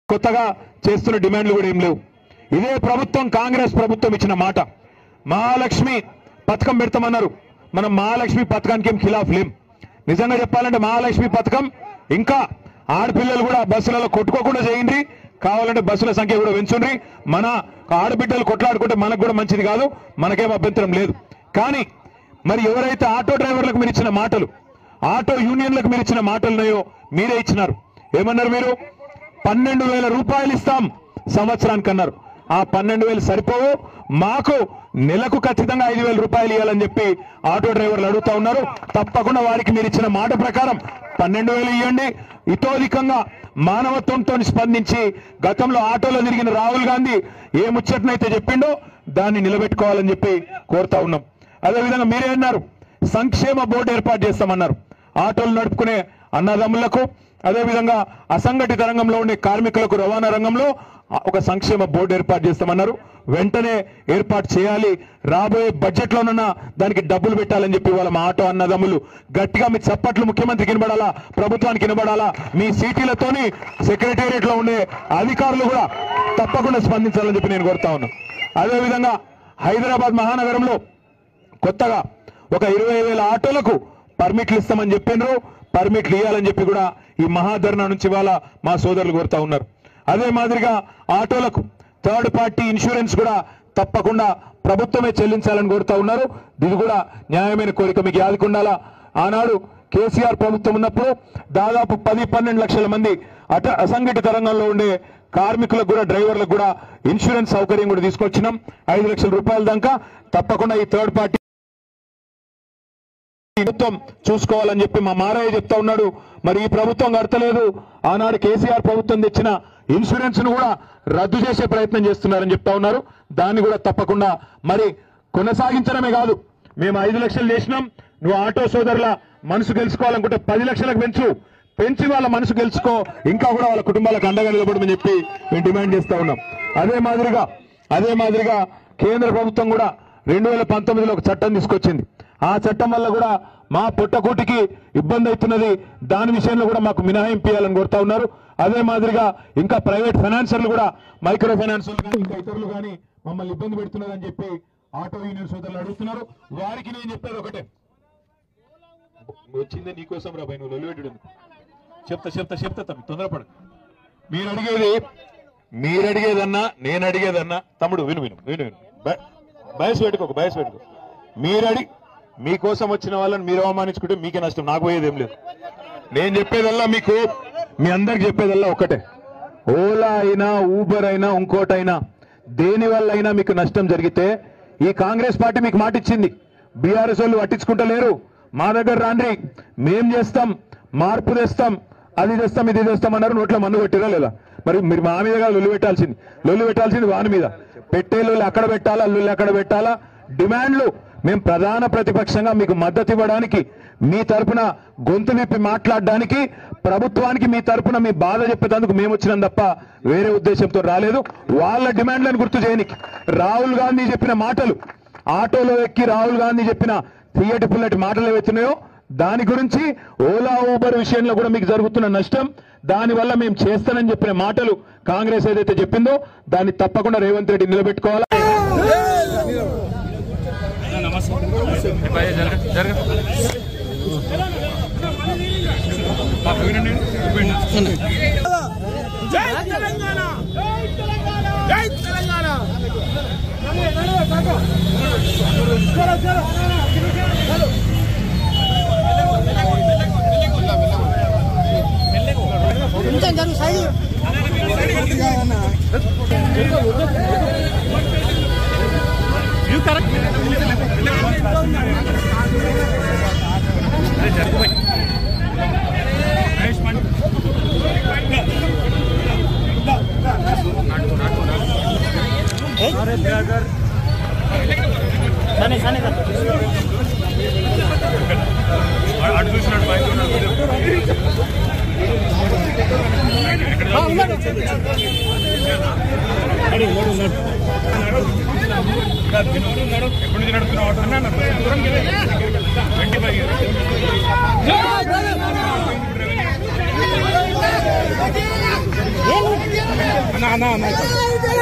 కొత్తగా చేస్తున్న డిమాండ్లు కూడా ఏం లేవు. ఇదే ప్రభుత్వం కాంగ్రెస్ ప్రభుత్వం ఇచ్చిన మాట మహాలక్ష్మి పథకం పెడతామన్నారు. మనం మహాలక్ష్మి పథకానికి ఏం ఖిలాఫ్ లేం. నిజంగా చెప్పాలంటే మహాలక్ష్మి పథకం ఇంకా ఆడపిల్లలు కూడా బస్సులలో కొట్టుకోకుండా చేయండి, కావాలంటే బస్సుల సంఖ్య కూడా పెంచుండ్రి. మన ఆడబిడ్డలు కొట్లాడుకుంటే మనకు కూడా మంచిది కాదు, మనకేం అభ్యంతరం లేదు. కానీ మరి ఎవరైతే ఆటో డ్రైవర్లకు మీరు ఇచ్చిన మాటలు, ఆటో యూనియన్లకు మీరు ఇచ్చిన మాటలు ఉన్నాయో మీరే ఇచ్చినారు. ఏమన్నారు మీరు? 12,000 రూపాయలు ఇస్తాం సంవత్సరానికి అన్నారు. ఆ 12,000 సరిపోవు, మాకు నెలకు ఖచ్చితంగా 5,000 రూపాయలు ఇవ్వాలని చెప్పి ఆటో డ్రైవర్లు అడుగుతా ఉన్నారు. తప్పకుండా వారికి మీరు ఇచ్చిన మాట ప్రకారం 12,000 ఇవ్వండి. ఇతోధికంగా మానవత్వంతో స్పందించి గతంలో ఆటోలో తిరిగిన రాహుల్ గాంధీ ఏ ముచ్చటనైతే చెప్పిండో దాన్ని నిలబెట్టుకోవాలని చెప్పి కోరుతా ఉన్నాం. అదేవిధంగా మీరే అన్నారు సంక్షేమ బోర్డు ఏర్పాటు చేస్తామన్నారు. ఆటోలు నడుపుకునే అన్నదమ్ములకు, అదేవిధంగా అసంఘటిత రంగంలో ఉండే కార్మికులకు, రవాణా రంగంలో ఒక సంక్షేమ బోర్డు ఏర్పాటు చేస్తామన్నారు. వెంటనే ఏర్పాటు చేయాలి, రాబోయే బడ్జెట్లోనన్నా దానికి డబ్బులు పెట్టాలని చెప్పి వాళ్ళ మా ఆటో అన్నదమ్ములు గట్టిగా మీ చప్పట్లు ముఖ్యమంత్రికి వినబడాలా, ప్రభుత్వానికి వినబడాలా. మీ సీటీలతోని సెక్రటేరియట్ లో ఉండే అధికారులు కూడా తప్పకుండా స్పందించాలని చెప్పి నేను కోరుతా ఉన్నాను. అదేవిధంగా హైదరాబాద్ మహానగరంలో కొత్తగా ఒక 20,000 ఆటోలకు పర్మిట్లు ఇస్తామని చెప్పిండ్రు. పర్మిట్లు ఇవ్వాలని చెప్పి కూడా ఈ మహాధర్నా నుంచి వాళ్ళ మా సోదరులు కోరుతా ఉన్నారు. అదే మాదిరిగా ఆటోలకు థర్డ్ పార్టీ ఇన్సూరెన్స్ కూడా తప్పకుండా ప్రభుత్వమే చెల్లించాలని కోరుతా ఉన్నారు. ఇది కూడా న్యాయమైన కోరిక. మీకు యాదకుండాలా, ఆనాడు కేసీఆర్ ప్రభుత్వం ఉన్నప్పుడు దాదాపు 10-12 లక్షల మంది అసంఘటిత రంగంలో ఉండే కార్మికులకు కూడా, డ్రైవర్లకు కూడా ఇన్సూరెన్స్ సౌకర్యం కూడా తీసుకొచ్చినాం. 5 లక్షల రూపాయల దాకా తప్పకుండా ఈ థర్డ్ పార్టీ ప్రభుత్వం చూసుకోవాలని చెప్పి మా మారయ్య చెప్తా ఉన్నాడు. మరి ఈ ప్రభుత్వం కడతలేదు, ఆనాడు కేసీఆర్ ప్రభుత్వం తెచ్చిన ఇన్సూరెన్స్ ను కూడా రద్దు చేసే ప్రయత్నం చేస్తున్నారని చెప్తా ఉన్నారు. దాన్ని కూడా తప్పకుండా మరి కొనసాగించడమే కాదు, మేము 5 లక్షలు చేసినాం, నువ్వు ఆటో సోదరుల మనసు గెలుచుకోవాలనుకుంటే 10 లక్షలకు పెంచి వాళ్ళ మనసు గెలుచుకో, ఇంకా కూడా వాళ్ళ కుటుంబాలకు అండగా నిలబడమని చెప్పి మేము డిమాండ్ చేస్తా ఉన్నాం. అదే మాదిరిగా కేంద్ర ప్రభుత్వం కూడా 2019లో ఒక చట్టం తీసుకొచ్చింది. ఆ చట్టం వల్ల కూడా మా పొట్టకూటికి ఇబ్బంది అవుతున్నది. దాని విషయంలో కూడా మాకు మినహాయింపు ఇవ్వాలని కోరుతా ఉన్నారు. అదే మాదిరిగా ఇంకా ప్రైవేట్ ఫైనాన్సర్లు కూడా, మైక్రో ఫైనాన్సర్లు కానీ ఇంకా ఇతరులు కానీ మమ్మల్ని ఇబ్బంది పెడుతున్నదని చెప్పి ఆటో యూనియన్ సోదరులు అడుగుతున్నారు. వారికి నేను చెప్పేది ఒకటే, వచ్చిందే నీకోసం రా భయ్, నువ్వు లొల్లిపెట్టు. చెప్తా తమ్మి, తొందరపడ. మీరు అడిగేదన్నా నేను అడిగేదన్నా, తమ్ముడు విను బయసు పెట్టుకో. మీకోసం వచ్చిన వాళ్ళని మీరు అవమానించుకుంటే మీకే నష్టం, నాకు పోయేదేం లేదు. నేను చెప్పేదల్లా మీకు, మీ అందరికి చెప్పేదల్లా ఒకటే, ఓలా అయినా ఊబర్ అయినా ఇంకోటైనా దేని వల్ల అయినా మీకు నష్టం జరిగితే ఈ కాంగ్రెస్ పార్టీ మీకు మాట ఇచ్చింది, బీఆర్ఎస్ వాళ్ళు పట్టించుకుంటలేరు, మా దగ్గర రాండ్రి, మేం చేస్తాం, మార్పు తెస్తాం, అది తెస్తాం ఇది తెస్తాం అన్నారు. నోట్లో మన్ను కొట్టిరా లేదా? మరి మీరు మా మీదగా లొల్లి పెట్టాల్సింది వాని మీద. పెట్టే లొల్లి అక్కడ పెట్టాలా, లొల్లి అక్కడ పెట్టాలా. డిమాండ్లు మేము ప్రధాన ప్రతిపక్షంగా మీకు మద్దతు ఇవ్వడానికి, మీ తరఫున గొంతు విప్పి మాట్లాడడానికి, ప్రభుత్వానికి మీ తరఫున మీ బాధ చెప్పేందుకు మేము వచ్చినాం తప్ప వేరే ఉద్దేశంతో రాలేదు. వాళ్ళ డిమాండ్లను గుర్తు చేయనికి రాహుల్ గాంధీ చెప్పిన మాటలు, ఆటోలో ఎక్కి రాహుల్ గాంధీ చెప్పిన తీయటి పుల్లటి మాటలు ఏవైతున్నాయో దాని గురించి, ఓలా ఊబర్ విషయంలో కూడా మీకు జరుగుతున్న నష్టం, దానివల్ల మేము చేస్తానని చెప్పిన మాటలు కాంగ్రెస్ ఏదైతే చెప్పిందో దాన్ని తప్పకుండా రేవంత్ రెడ్డి నిలబెట్టుకోవాలా. ఎప్పుడు అన్న